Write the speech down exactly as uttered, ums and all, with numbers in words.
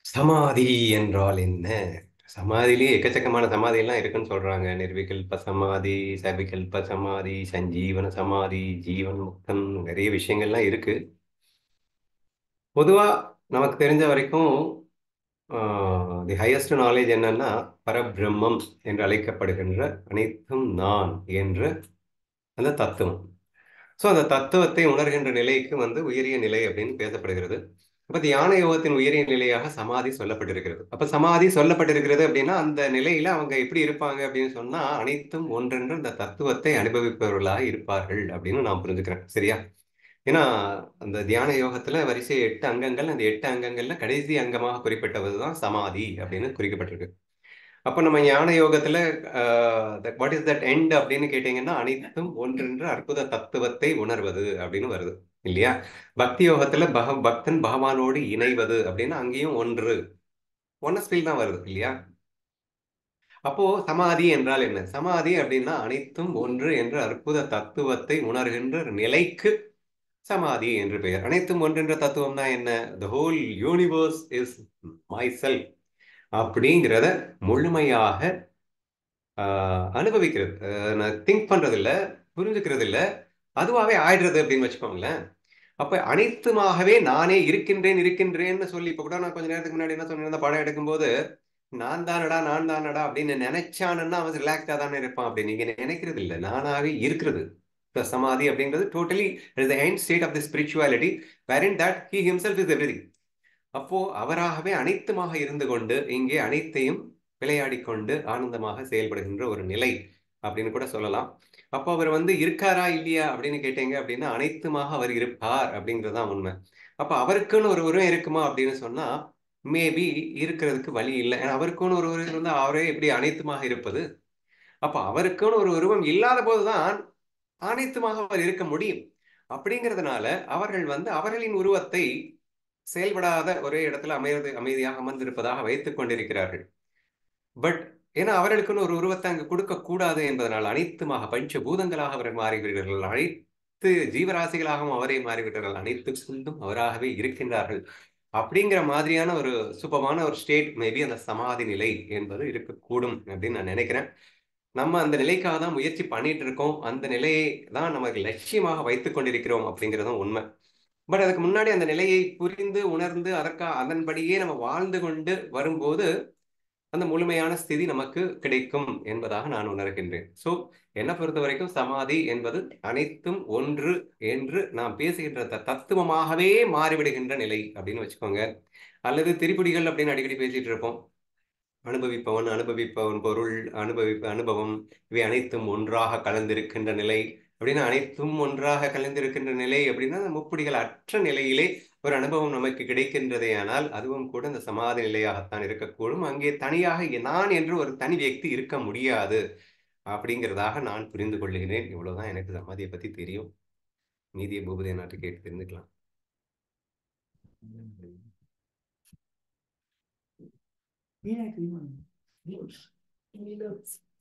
சமாதி என்றால் என்ன? சமாதியிலேயே எக்கச்சக்கமான சமாதி எல்லாம் இருக்குன்னு சொல்றாங்க. நிர்விகல்ப சமாதி, சவிகல்ப சமாதி, சஞ்சீவன சமாதி, ஜீவன் முக்தம், நிறைய விஷயங்கள்லாம் இருக்கு. பொதுவா நமக்கு தெரிஞ்ச வரைக்கும் தி ஹையஸ்ட் நாலேஜ் என்னன்னா, பரபிரம்மம் என்று அழைக்கப்படுகின்ற அனைத்தும் நான் என்ற அந்த தத்துவம். ஸோ அந்த தத்துவத்தை உணர்கின்ற நிலைக்கு வந்து உயரிய நிலை அப்படின்னு பேசப்படுகிறது. அப்ப தியான யோகத்தின் உயரிய நிலையாக சமாதி சொல்லப்பட்டிருக்கிறது. அப்ப சமாதி சொல்லப்பட்டிருக்கிறது அப்படின்னா அந்த நிலையில அவங்க எப்படி இருப்பாங்க அப்படின்னு சொன்னா, அனைத்தும் ஒன்றென்று அந்த தத்துவத்தை அனுபவிப்பவர்களாக இருப்பார்கள் அப்படின்னு நான் புரிஞ்சுக்கிறேன். சரியா? ஏன்னா அந்த தியான யோகத்துல வரிசை எட்டு அங்கங்கள், அந்த எட்டு அங்கங்கள்ல கடைசி அங்கமாக குறிப்பிட்டதுதான் சமாதி அப்படின்னு குறிக்கப்பட்டிருக்கு. அப்ப நம்ம ஞான யோகத்துல வாட் இஸ் தட் எண்ட் அப்படின்னு கேட்டீங்கன்னா, அனைத்தும் ஒன்றென்று அற்புத தத்துவத்தை உணர்வது அப்படின்னு வருது இல்லையா? பக்தி யோகத்துல பக பக்தன் பகவானோடு இணைவது அப்படின்னா அங்கேயும் ஒன்று ஒன்னஸ் ஃபீல் தான் வருது இல்லையா? அப்போ சமாதி என்றால் என்ன? சமாதி அப்படின்னா அனைத்தும் ஒன்று என்ற அற்புத தத்துவத்தை உணர்கின்ற நிலைக்கு சமாதி என்று பெயர். அனைத்தும் ஒன்றென்ற தத்துவம் தான் என்ன? The whole universe is myself அப்படிங்கிறத முழுமையாக ஆஹ், அனுபவிக்கிறது. அஹ், நான் திங்க் பண்றது இல்ல, புரிஞ்சுக்கிறது இல்ல, அதுவாகவே ஆயிடுறது அப்படின்னு வச்சுக்கோங்களேன். அப்ப அனைத்துமாகவே நானே இருக்கின்றேன் இருக்கின்றேன்னு சொல்லி இப்ப கூட நான் கொஞ்ச நேரத்துக்கு முன்னாடி என்ன சொன்னேன், இந்த படம் எடுக்கும்போது நான் தானடா நான் தானடா அப்படின்னு நினைச்சானுன்னா அவன் ரிலாக்ஸா தானே இருப்பான். அப்படி நீங்க நினைக்கிறது இல்லை, நானாவே இருக்கிறது. The சமாதி அப்படிங்கிறது totally the end state of the spirituality wherein that he himself is everything. அப்போ அவராகவே அனைத்துமாக இருந்து கொண்டு இங்கே அனைத்தையும் விளையாடி கொண்டு ஆனந்தமாக செயல்படுகின்ற ஒரு நிலை அப்படின்னு கூட சொல்லலாம். அப்போ அவர் வந்து இருக்காரா இல்லையா அப்படின்னு கேட்டீங்க அப்படின்னா அனைத்துமாக அவர் இருப்பார் அப்படிங்கிறது தான் உண்மை. அப்ப அவருக்குன்னு ஒரு உருவம் இருக்குமா அப்படின்னு சொன்னா மேபி இருக்கிறதுக்கு வழி இல்லை. ஏன்னா அவருக்குன்னு ஒரு உருவம் இருந்தா அவரே எப்படி அனைத்துமாக இருப்பது? அப்ப அவருக்குன்னு ஒரு உருவம் இல்லாத போதுதான் அனைத்துமாக அவர் இருக்க முடியும். அப்படிங்கிறதுனால அவர்கள் வந்து அவர்களின் உருவத்தை செயல்படாத ஒரே இடத்துல அமைதி அமைதியாக அமர்ந்திருப்பதாக வைத்துக் கொண்டிருக்கிறார்கள். பட் ஏன்னா அவர்களுக்குன்னு ஒரு உருவத்தை அங்கு கொடுக்க கூடாது என்பதனால் அனைத்துமாக பஞ்ச பூதங்களாக அவர்கள் மாறிவிடுகிறார்கள். அனைத்து ஜீவராசிகளாகவும் அவரே மாறிவிடுகிறார்கள். அனைத்துக்குள்ளும் அவராகவே இருக்கின்றார்கள். அப்படிங்கிற மாதிரியான ஒரு சுபமான ஒரு ஸ்டேட் மேபி அந்த சமாதி நிலை என்பது இருக்கக்கூடும் அப்படின்னு நான் நினைக்கிறேன். நம்ம அந்த நிலைக்காக தான் முயற்சி பண்ணிட்டு இருக்கோம். அந்த நிலையை தான் நமக்கு லட்சியமாக வைத்துக் கொண்டிருக்கிறோம் அப்படிங்கிறதும் உண்மை. பட் அதுக்கு முன்னாடி அந்த நிலையை புரிந்து உணர்ந்து அதற்கா அதன்படியே நம்ம வாழ்ந்து கொண்டு வரும்போது அந்த முழுமையான ஸ்திதி நமக்கு கிடைக்கும் என்பதாக நான் உணர்கின்றேன். ஸோ என்னை பொறுத்த வரைக்கும் சமாதி என்பது அனைத்தும் ஒன்று என்று நாம் பேசுகின்ற த- தத்துவமாகவே மாறிவிடுகின்ற நிலை அப்படின்னு வச்சுக்கோங்க. அல்லது திரிபுடிகள் அப்படின்னு அடிக்கடி பேசிட்டு இருப்போம். அனுபவிப்பவன், அனுபவிப்பவன் பொருள், அனுபவிப்ப அனுபவம், இவை அனைத்தும் ஒன்றாக கலந்திருக்கின்ற நிலை அப்படின்னு. அனைத்தும் ஒன்றாக கலந்திருக்கின்ற நிலை அப்படின்னா அந்த முப்புடிகள் அற்ற நிலையிலே ஒரு அனுபவம் நமக்கு கிடைக்கின்றதே. ஆனால் அதுவும் கூட இந்த சமாதி நிலையாகத்தான் இருக்கக்கூடும். அங்கே தனியாக நான் என்று ஒரு தனி வியக்தி இருக்க முடியாது அப்படிங்கிறதாக நான் புரிந்து கொள்ளுகிறேன். இவ்வளவுதான் எனக்கு சமாதியை பத்தி தெரியும். மீதியை பூபதி நாட்டு கேட்டு தெரிஞ்சுக்கலாம். Mira, qué bueno. Dios, qué loco.